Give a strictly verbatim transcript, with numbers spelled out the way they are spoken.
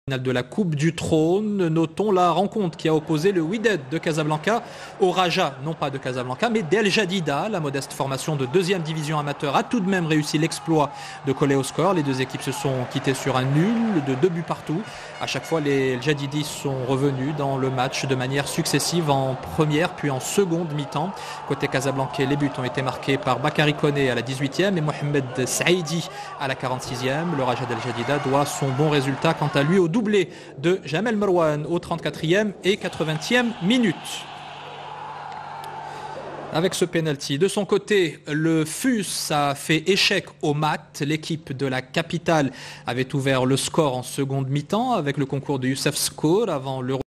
De la Coupe du Trône, notons la rencontre qui a opposé le Wydad de Casablanca au Raja, non pas de Casablanca, mais d'El Jadida. La modeste formation de deuxième division amateur a tout de même réussi l'exploit de coller au score. Les deux équipes se sont quittées sur un nul de deux buts partout. À chaque fois, les El Jadidis sont revenus dans le match de manière successive en première puis en seconde mi-temps. Côté Casablanca, les buts ont été marqués par Bakary Koné à la dix-huitième et Mohamed Saïdi à la quarante-sixième. Le Raja d'El Jadida doit son bon résultat quant à lui au doublé de Jamel Merouane au trente-quatrième et quatre-vingtième minute. Avec ce penalty. De son côté, le F U S a fait échec au mat. L'équipe de la capitale avait ouvert le score en seconde mi-temps avec le concours de Youssef Skour avant le